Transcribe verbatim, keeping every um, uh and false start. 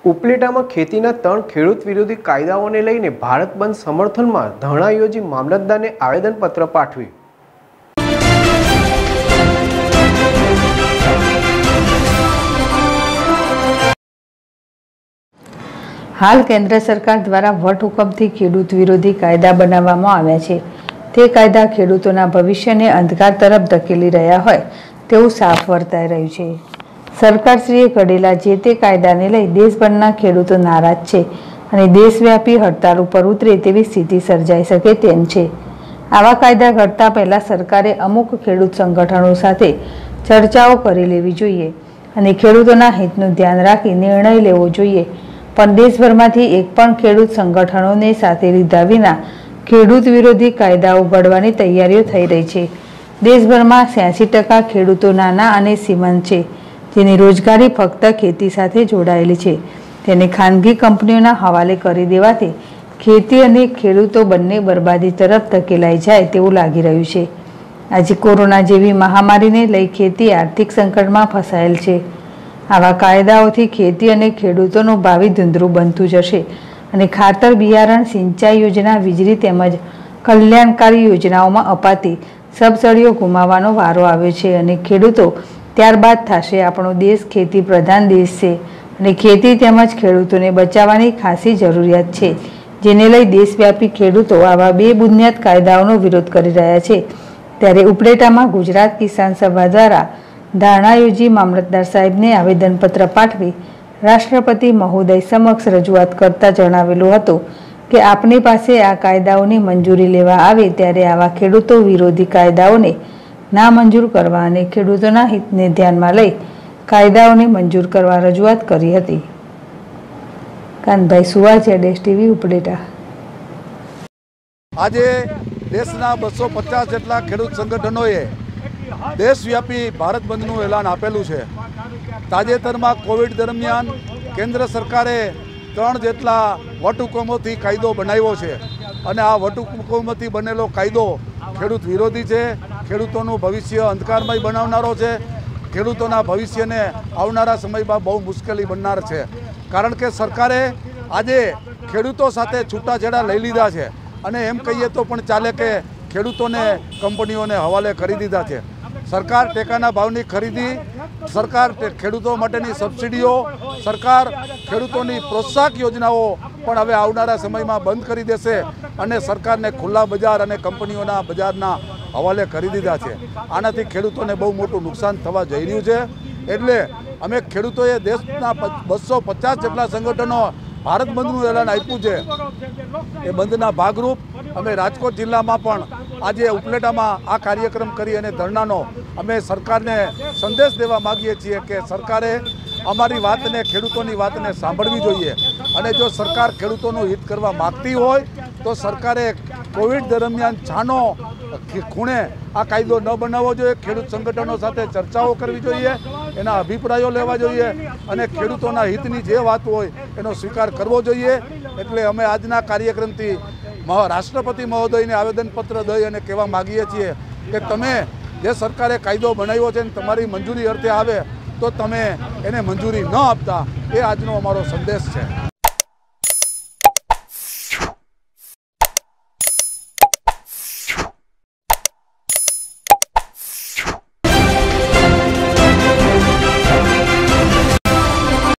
ઉપલેટામાં ખેતીના ત્રણ ખેડૂત વિરોધી કાયદાઓને લઈને ભારત બંધ સમર્થનમાં ધરણા યોજી મામલતદારને આવેદનપત્ર પાઠવ્યું। हाल केंद्र सरकार द्वारा वटहुकमथी खेडूत विरोधी कायदा बनाववामां आव्या छे। ते कायदा खेडूतोना भविष्यने अंधकार तरफ धकेली रह्या होय तेवुं साफ वर्ताई रह्युं छे। सरकारश्रीए घडेला जे ते कायदाने लई देशभરના ખેડૂતો નારાજ છે અને દેશવ્યાપી હડતાળ ઉપર ઉતરે તેવી સ્થિતિ સર્જાઈ શકે તેમ છે। આવા કાયદા ઘડતા પહેલા સરકારે અમુક ખેડૂત સંગઠનો સાથે ચર્ચાઓ કરી લેવી જોઈએ અને ખેડૂતોના હિતનું ધ્યાન રાખી નિર્ણય લેવો જોઈએ। પણ દેશભરમાંથી એક પણ ખેડૂત સંગઠનોને સાથે લીધા વિના ખેડૂત વિરોધી કાયદાઓ ઘડવાની તૈયારીઓ થઈ રહી છે। દેશભરમાં છ્યાસી ટકા ખેડૂતો નાના અને સીમાંત છે, જેની રોજગારી ફક્ત ખેતી સાથે જોડાયેલી છે। તેને ખાનગી કંપનીઓના હવાલે કરી દેવાથી ખેતી અને ખેડૂતો બંને બરબાદી તરફ ધકેલાઈ જાય તેવું લાગી રહ્યું છે। આજે કોરોના જેવી મહામારીને લઈ ખેતી આર્થિક સંકટમાં ફસાયેલ છે। આવા કાયદાઓથી ખેતી અને ખેડૂતોનું ભાવિ ધૂંધળું બનતું જશે અને ખાતર, બિયારણ, સિંચાઈ યોજના, વીજળી તેમજ કલ્યાણકારી યોજનાઓમાં અપાતી સબસિડીઓ ગુમાવવાનો વારો આવ્યો છે અને ખેડૂતો ત્યારબાદ થશે। આપણો દેશ ખેતી પ્રધાન દેશ છે અને ખેતી તેમજ ખેડૂતોને બચાવવાની ખાસી જરૂરિયાત છે, જેને લઈ દેશવ્યાપી ખેડૂતો આવા બે બુનિયાદ કાયદાઓનો વિરોધ કરી રહ્યા છે। ત્યારે ઉપલેટામાં ગુજરાત કિસાન સભા દ્વારા ધરણા યોજી મામલતદાર સાહેબને આવેદનપત્ર પાઠવી રાષ્ટ્રપતિ મહોદય સમક્ષ રજૂઆત કરતા જણાવેલું હતું કે આપની પાસે આ કાયદાઓની મંજૂરી લેવા આવે ત્યારે આવા ખેડૂતો વિરોધી કાયદાઓને ના મંજૂર કરવા અને ખેડૂતોના હિતને ધ્યાનમાં લઈ કાયદાઓને મંજૂર કરવા રજૂઆત કરી હતી। કાનભાઈ સુવાર, જેડેશ ટીવી, ઉપલેટા। આજે દેશના બસો પચાસ જેટલા ખેડૂત સંગઠનોએ દેશવ્યાપી ભારત બંધનું એલાન આપેલું છે। તાજેતરમાં કોવિડ દરમિયાન કેન્દ્ર સરકારે ત્રણ જેટલા વટહુકમોથી કાયદો બનાવ્યો છે અને આ વટહુકમોથી બનેલો કાયદો ખેડૂત વિરોધી છે, ખેડૂતોનું ભવિષ્ય અંધકારમય બનાવનારો છે, ખેડૂતોના ભવિષ્યને આવનારા સમયમાં બહુ મુશ્કેલી બનનાર છે। કારણ કે સરકારે આજે ખેડૂતો સાથે છૂટાછેડા લઈ લીધા છે અને એમ કહીએ તો પણ ચાલે કે ખેડૂતોને કંપનીઓને હવાલે કરી દીધા છે। સરકાર ટેકાના ભાવની ખરીદી, સરકાર ખેડૂતો માટેની સબસિડીઓ, સરકાર ખેડૂતોની પ્રોત્સાહક યોજનાઓ પણ હવે આવનારા સમયમાં બંધ કરી દેશે અને સરકારને ખુલ્લા બજાર અને કંપનીઓના બજારના હવાલે કરી દીધા છે। આનાથી ખેડૂતોને બહુ મોટું નુકસાન થવા જઈ રહ્યું છે। એટલે અમે ખેડૂતોએ દેશના બસો પચાસ જેટલા સંગઠનો ભારત બંધનું એલાન આપ્યું છે। એ બંધના ભાગરૂપ અમે રાજકોટ જિલ્લામાં પણ આજે ઉપલેટામાં આ કાર્યક્રમ કરી અને ધરણાનો અમે સરકારને સંદેશ દેવા માગીએ છીએ કે સરકારે અમારી વાતને, ખેડૂતોની વાતને સાંભળવી જોઈએ અને જો સરકાર ખેડૂતોનું હિત કરવા માગતી હોય તો સરકારે કોવિડ દરમિયાન છાનો ખૂણે આ કાયદો ન બનાવવો જોઈએ। ખેડૂત સંગઠનો સાથે ચર્ચાઓ કરવી જોઈએ, એના અભિપ્રાયો લેવા જોઈએ અને ખેડૂતોના હિતની જે વાત હોય એનો સ્વીકાર કરવો જોઈએ। એટલે અમે આજના કાર્યક્રમથી રાષ્ટ્રપતિ મહોદયને આવેદનપત્ર દઈ અને કહેવા માગીએ છીએ કે તમે જે સરકારે કાયદો બનાવ્યો છે તમારી મંજૂરી અર્થે આવે તો તમે એને મંજૂરી ન આપતા, એ આજનો અમારો સંદેશ છે।